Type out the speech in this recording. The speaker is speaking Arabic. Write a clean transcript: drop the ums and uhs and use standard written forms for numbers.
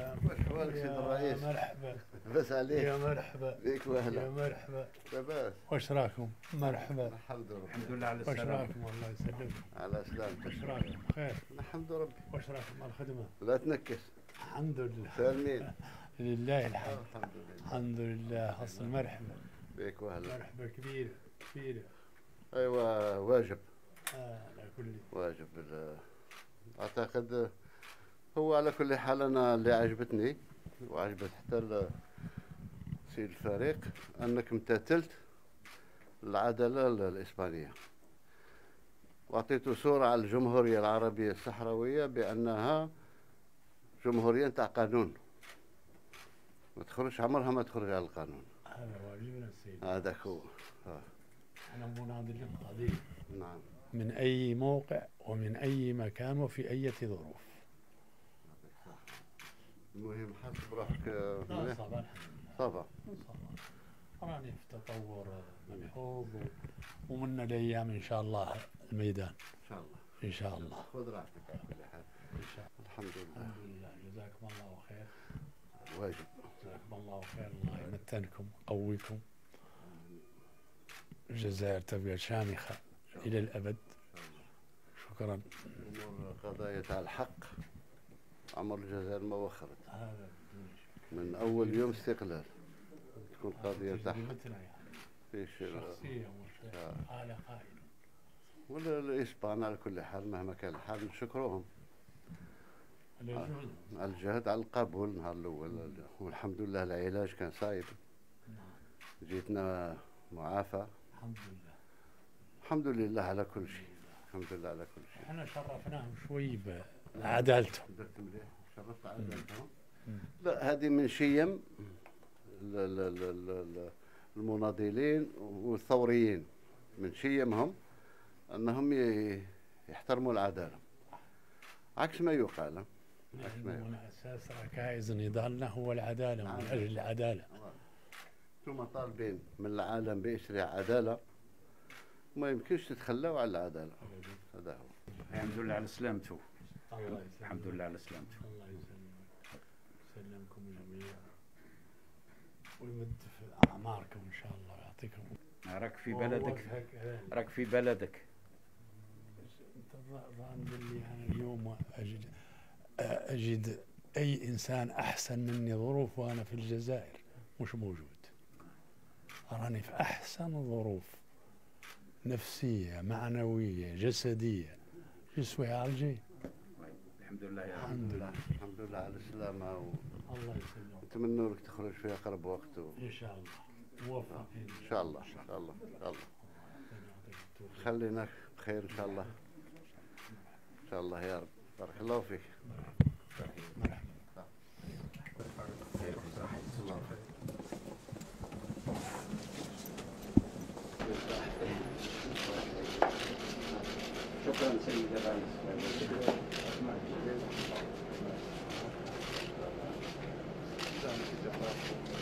السلام. وش حوالك سيد الرئيس؟ يا مرحبا. بس عليك. يا مرحبا. بيك واهلا. يا مرحبا. لاباس. واش راكم؟ مرحبا. الحمد لله. الحمد لله على واش السلامة. راكم؟ الله يسلمك. على سلامتك. واش راكم؟ بخير. الحمد لله. واش راكم على الخدمة؟ لا تنكس. الحمد لله. سالمين. لله الحمد. الحمد لله. الحمد لله. أصل مرحبا. بيك واهلا. مرحبا كبيرة كبيرة. ايوه واجب. على كل. واجب اعتقد هو على كل حال انا اللي عجبتني وعجبت حتى سيد الفريق انك امتثلت العداله الاسبانيه واعطيته صوره على الجمهوريه العربيه الصحراويه بانها جمهوريه تاع قانون ما تخرج عمرها ما تخرج على القانون. هذا واجبنا السيد. هذاك هو. احنا مناضلين قضية. نعم. من أي موقع ومن أي مكان وفي أي ظروف. المهم حاسب روحك لا صباح الحمد لله. صباح. راني في تطور ملحوظ ومن الأيام إن شاء الله الميدان. ان شاء الله. إن شاء الله. خذ راحتك على كل حال. إن شاء الله. الحمد لله. الحمد لله. جزاكم الله خير. واجب. جزاكم الله خير. الله يمتنكم يقويكم. الجزائر تبقى شامخة إلى الأبد. شكرا. أمور قضايا تاع الحق عمر الجزائر ما وخرت هذا من أول يوم استقلال تكون قضية تاع حق فيش شخصية مش على قائد. ولا الإسبان على كل حال مهما كان الحال نشكرهم على الجهد على القبول النهار الأول والحمد لله العلاج كان صايب. جيتنا معافى الحمد لله. الحمد لله على كل شيء. الحمد لله على كل شيء. احنا شرفناهم شوي بعدالتهم. درت مليح شرفت عدالتهم. لا هذه من شيم المناضلين والثوريين من شيمهم أنهم يحترموا العدالة عكس ما يقال. من أساس ركائز نضالنا هو العدالة ومن أجل العدالة. ثم طالبين من العالم بإشراع عدالة ما يمكنش تتخلاوا على العدالة. هذا هو. الحمد لله على سلامته. الله يسلمك. الحمد لله على سلامته. الله يسلمك. يسلمكم جميعا ويمد في أعماركم إن شاء الله ويعطيكم. راك في بلدك. راك في بلدك. أنت ظن لي أنا اليوم أجد أي إنسان أحسن مني ظروف وأنا في الجزائر مش موجود. أراني في أحسن ظروف نفسية معنوية جسدية. جسوي عالجي. الحمد لله يا رب. الحمد لله. الحمد لله على السلامة الله يسلمك. نتمنى لك تخرج في أقرب وقت إن شاء الله موفقين. إن شاء الله. إن شاء الله. إن شاء الله. خلينا بخير إن شاء الله. إن شاء الله يا رب. بارك الله فيك. مرحبا. شكرا سيد الرئيس. شكرا.